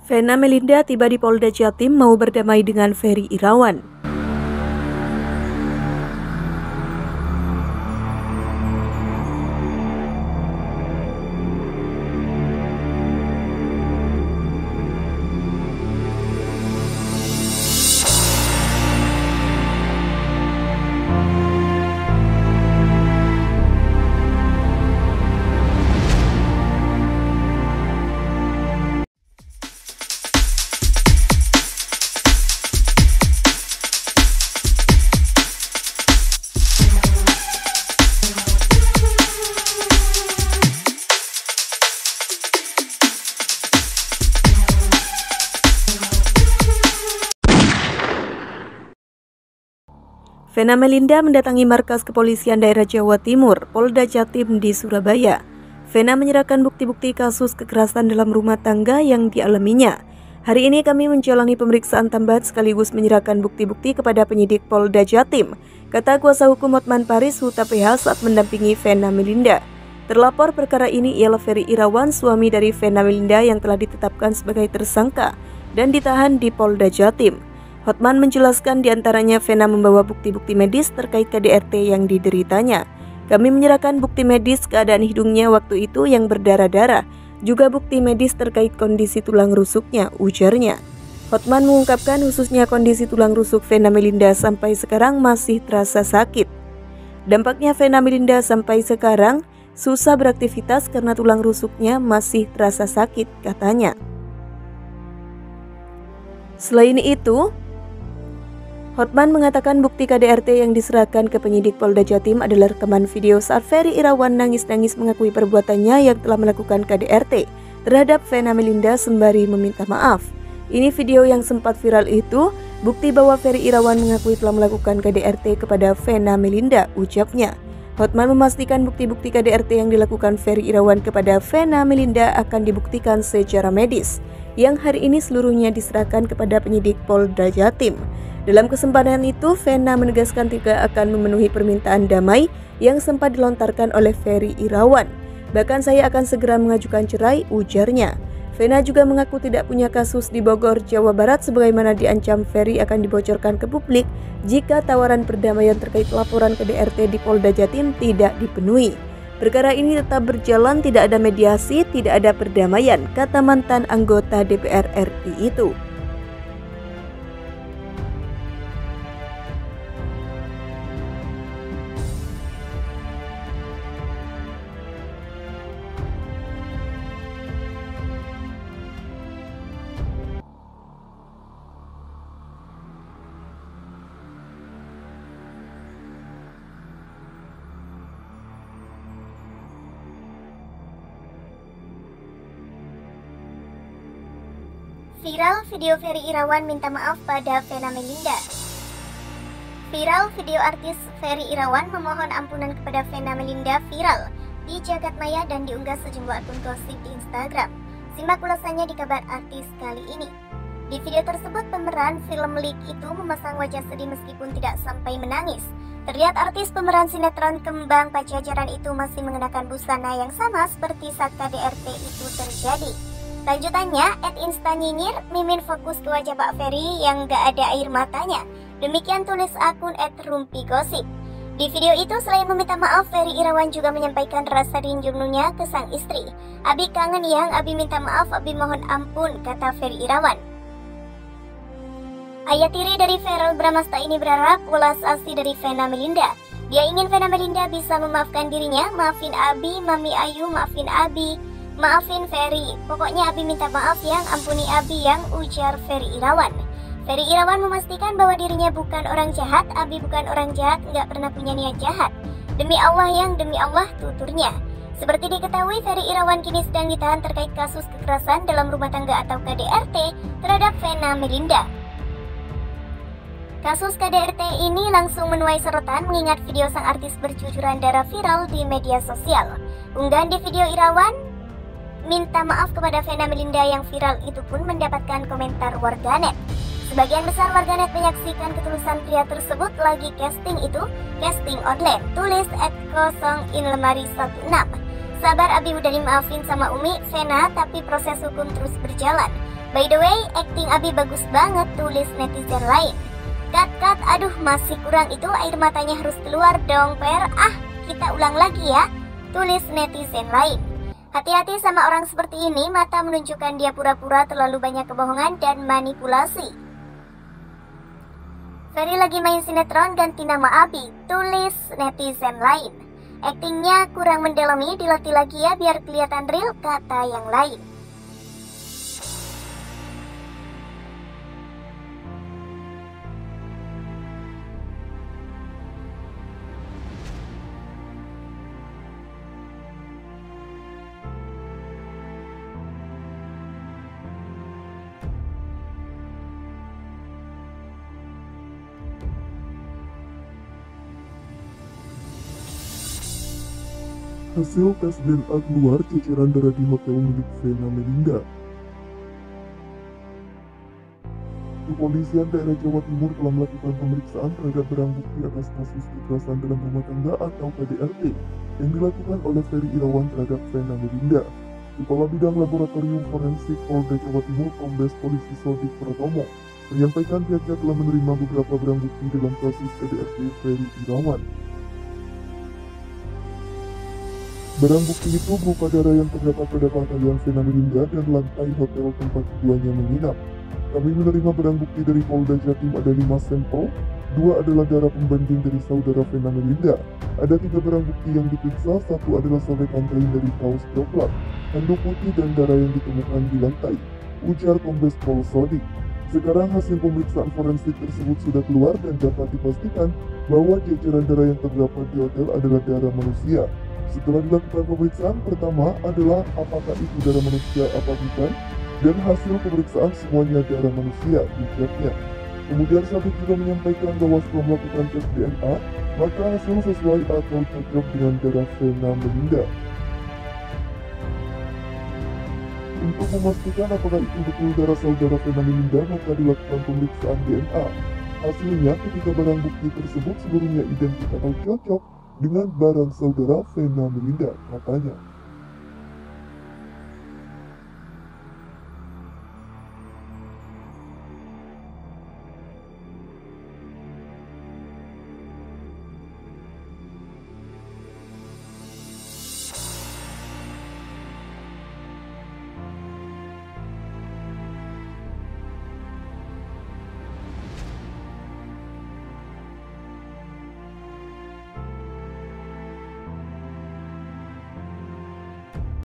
Vena Melinda tiba di Polda Jatim mau berdamai dengan Ferry Irawan. Vena Melinda mendatangi markas kepolisian daerah Jawa Timur, Polda Jatim di Surabaya. Vena menyerahkan bukti-bukti kasus kekerasan dalam rumah tangga yang dialaminya. Hari ini kami menjalani pemeriksaan tambahan sekaligus menyerahkan bukti-bukti kepada penyidik Polda Jatim, kata kuasa hukum Hotman Paris Huta PH saat mendampingi Vena Melinda. Terlapor perkara ini ialah Ferry Irawan, suami dari Vena Melinda yang telah ditetapkan sebagai tersangka dan ditahan di Polda Jatim. Hotman menjelaskan diantaranya Vena membawa bukti-bukti medis terkait KDRT yang dideritanya. Kami menyerahkan bukti medis keadaan hidungnya waktu itu yang berdarah-darah, juga bukti medis terkait kondisi tulang rusuknya, ujarnya. Hotman mengungkapkan khususnya kondisi tulang rusuk Vena Melinda sampai sekarang masih terasa sakit. Dampaknya Vena Melinda sampai sekarang susah beraktivitas karena tulang rusuknya masih terasa sakit, katanya. Selain itu, Hotman mengatakan bukti KDRT yang diserahkan ke penyidik Polda Jatim adalah rekaman video saat Ferry Irawan nangis-nangis mengakui perbuatannya yang telah melakukan KDRT terhadap Vena Melinda sembari meminta maaf. Ini video yang sempat viral itu, bukti bahwa Ferry Irawan mengakui telah melakukan KDRT kepada Vena Melinda, ucapnya. Hotman memastikan bukti-bukti KDRT yang dilakukan Ferry Irawan kepada Vena Melinda akan dibuktikan secara medis, yang hari ini seluruhnya diserahkan kepada penyidik Polda Jatim. Dalam kesempatan itu, Vena menegaskan tidak akan memenuhi permintaan damai yang sempat dilontarkan oleh Ferry Irawan. Bahkan saya akan segera mengajukan cerai, ujarnya. Vena juga mengaku tidak punya kasus di Bogor, Jawa Barat sebagaimana diancam Ferry akan dibocorkan ke publik jika tawaran perdamaian terkait laporan KDRT di Polda Jatim tidak dipenuhi. Perkara ini tetap berjalan, tidak ada mediasi, tidak ada perdamaian, kata mantan anggota DPR RI itu. Viral video Ferry Irawan minta maaf pada Vena Melinda. Viral video artis Ferry Irawan memohon ampunan kepada Vena Melinda viral di jagat maya dan diunggah sejumlah akun gosip di Instagram. Simak ulasannya di kabar artis kali ini. Di video tersebut, pemeran film Lik itu memasang wajah sedih meskipun tidak sampai menangis. Terlihat artis pemeran sinetron Kembang Pajajaran itu masih mengenakan busana yang sama seperti saat KDRT itu terjadi. Lanjutannya, @instanyinyir, mimin fokus ke wajah Pak Ferry yang gak ada air matanya. Demikian tulis akun @rumpigosip. Di video itu, selain meminta maaf, Ferry Irawan juga menyampaikan rasa rindunya ke sang istri. Abi kangen yang, Abi minta maaf, Abi mohon ampun, kata Ferry Irawan. Ayah tiri dari Verrell Bramasta ini berharap welas asih dari Vena Melinda. Dia ingin Vena Melinda bisa memaafkan dirinya. Maafin Abi, Mami Ayu, maafin Abi, maafin Ferry. Pokoknya Abi minta maaf yang, ampuni Abi yang, ujar Ferry Irawan. Ferry Irawan memastikan bahwa dirinya bukan orang jahat. Abi bukan orang jahat, nggak pernah punya niat jahat. Demi Allah yang, demi Allah, tuturnya. Seperti diketahui, Ferry Irawan kini sedang ditahan terkait kasus kekerasan dalam rumah tangga atau KDRT terhadap Vena Melinda. Kasus KDRT ini langsung menuai sorotan mengingat video sang artis bercucuran darah viral di media sosial. Unggahan di video Irawan minta maaf kepada Vena Melinda yang viral itu pun mendapatkan komentar warganet. Sebagian besar warganet menyaksikan ketulusan pria tersebut lagi casting itu, casting online, tulis @0inlemari16. Sabar Abi udah dimaafin sama Umi, Vena, tapi proses hukum terus berjalan. By the way, acting Abi bagus banget, tulis netizen lain. Kat, aduh masih kurang itu, air matanya harus keluar dong, Per. Ah, kita ulang lagi ya, tulis netizen lain. Hati-hati sama orang seperti ini, mata menunjukkan dia pura-pura terlalu banyak kebohongan dan manipulasi. Ferry lagi main sinetron ganti nama Abi, tulis netizen lain. Aktingnya kurang mendalami, dilatih lagi ya biar kelihatan real, kata yang lain. Hasil tes DNA keluar, ceceran darah di hotel milik Vena Melinda. Kepolisian daerah Jawa Timur telah melakukan pemeriksaan terhadap barang bukti atas kasus kekerasan dalam rumah tangga atau KDRT yang dilakukan oleh Ferry Irawan terhadap Vena Melinda. Kepala Bidang Laboratorium Forensik Polda Jawa Timur Kombes Polisi Sodik Pratomo menyampaikan pihaknya telah menerima beberapa barang bukti dalam kasus KDRT Ferry Irawan. Barang bukti itu berupa darah yang terdapat pada pakaian Vena Melinda dan lantai hotel tempat keduanya menginap. Kami menerima barang bukti dari Polda Jatim ada 5 sampel, 2 adalah darah pembanding dari saudara Vena Melinda. Ada 3 barang bukti yang diperiksa, 1 adalah sobekan kain dari kaos coklat, handuk putih dan darah yang ditemukan di lantai, ujar Kombes Pol Sodik. Sekarang hasil pemeriksaan forensik tersebut sudah keluar dan dapat dipastikan bahwa ceceran darah yang terdapat di hotel adalah darah manusia. Setelah dilakukan pemeriksaan pertama adalah apakah itu darah manusia apa bukan, dan hasil pemeriksaan semuanya darah manusia, ujarnya. Kemudian Sodik juga menyampaikan bahwa setelah melakukan tes DNA, maka hasil sesuai atau cocok dengan darah Vena Melinda. Untuk memastikan apakah itu betul darah saudara Vena Melinda, maka dilakukan pemeriksaan DNA. Hasilnya, ketika barang bukti tersebut seluruhnya identik atau cocok dengan barang saudara Vena Melinda, katanya.